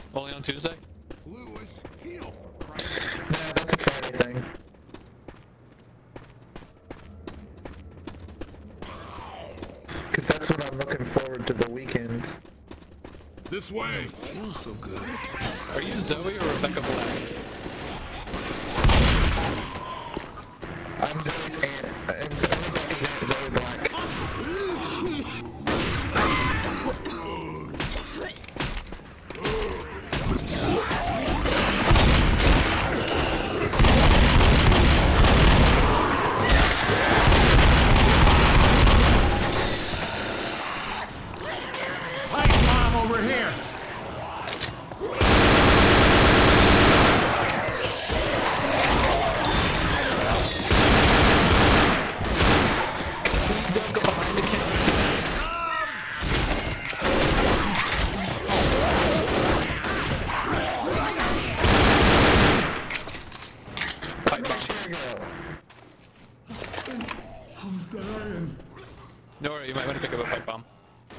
Only on Tuesday? Lewis, heal for Christ's Nah, sake. that's a Friday thing. Cause that's what I'm looking forward to the weekend. This way. Feels so good. Are you Zoe or Rebecca Black? I'm Zoe's aunt. And everybody's aunt Zoe Black. Pipe bomb over here. Don't go behind the camera. Pipe Where'd bomb. my chair go? I'm dying. No worry, you might want to pick up a pipe bomb.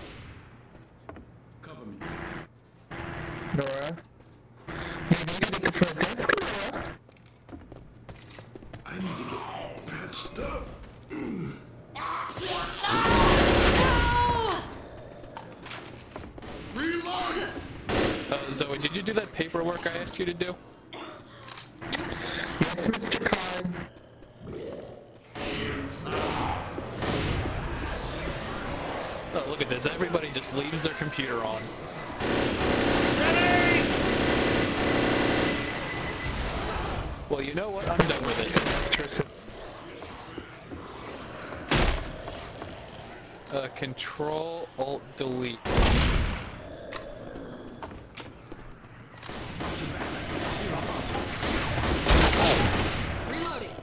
Cover me. Nora? You need to look for a desk, Nora? I need to get patched up. Reload! Zoe, did you do that paperwork I asked you to do? Yes, Mr. Card. Oh, look at this. Everybody just leaves their computer on. Ready! Well, you know what? I'm done with it. Tristan. Control, Alt, Delete. Reloading.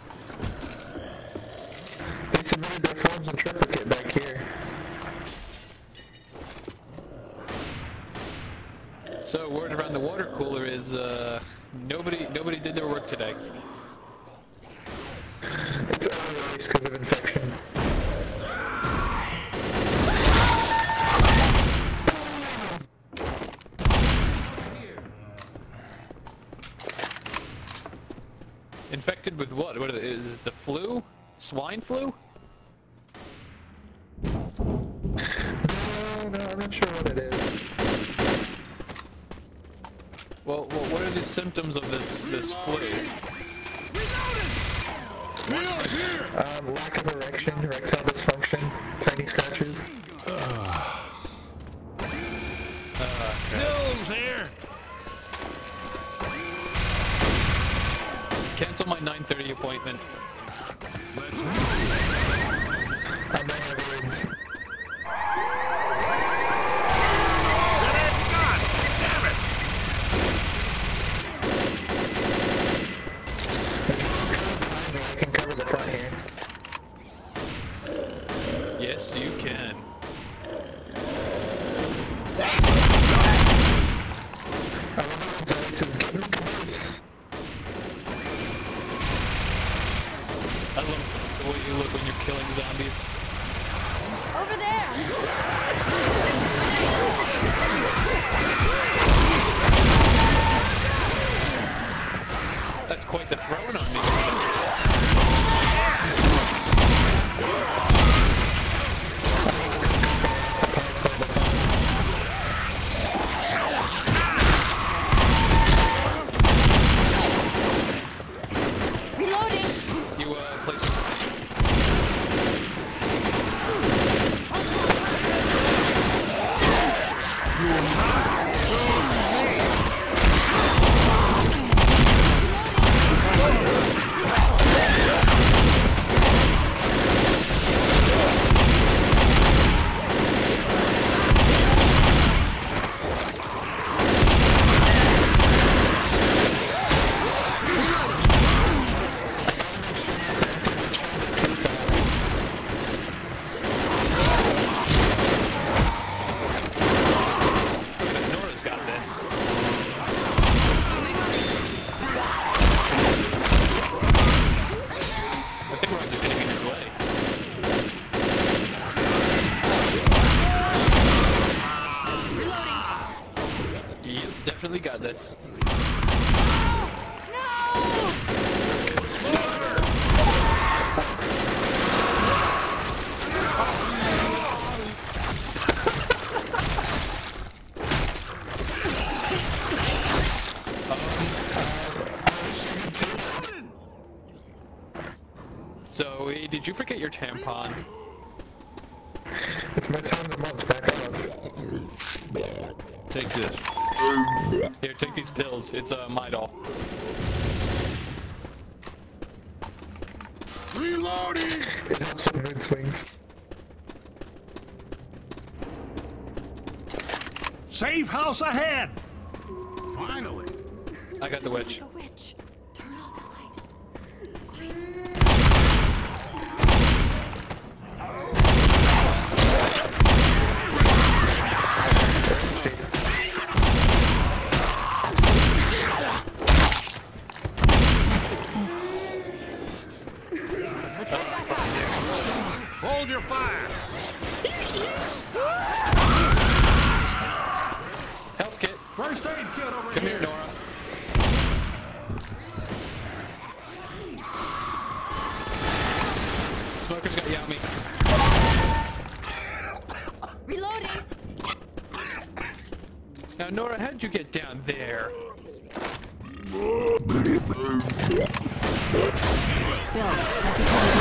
They submitted their forms in triplicate back here. So, word around the water cooler is, nobody did their work today. It's early release because of infection. Infected with what? What is it, the flu? Swine flu? No, I'm not sure what it is. Well, what are the symptoms of this flu? Lack of erection, erectile dysfunction, tiny scratches. Pills here! Cancel my 9:30 appointment. Let's I might have AIDS. Damn it! I can cover the front here. Yes, you can. I love it to give me close. I love the way you look when you're killing zombies. Over there. That's quite the throwing on me. Reloading. You, place... Definitely got this. Zoe, did you forget your tampon? It's my time of the month, back up. Take this. Here, take these pills. It's Midol. Reloading! It helps with mood swings. Safe house ahead! Finally! I got the witch. Like a witch. Turn off the light. Quiet. Let's head back out. Hold your fire! Health kit. First aid kit over Come here, Nora. Smoker's got Yami. Reloading. Now, Nora, how'd you get down there? Bill, I can tell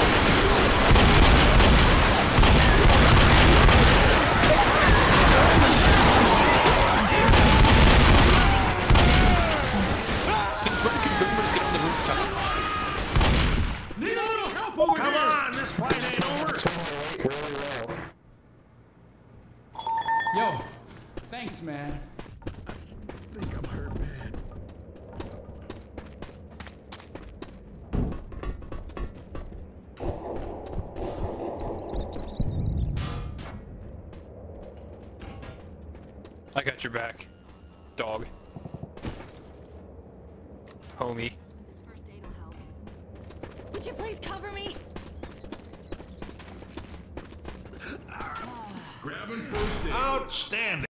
Since when can boomers get on the rooftop? Need a little help over Come here! Come on, this fight ain't over! Really well. Yo, thanks, man. I think I'm hurt bad. I got your back, dog. Homie. this first aid will help. Would you please cover me? Grabbing first aid. Outstanding!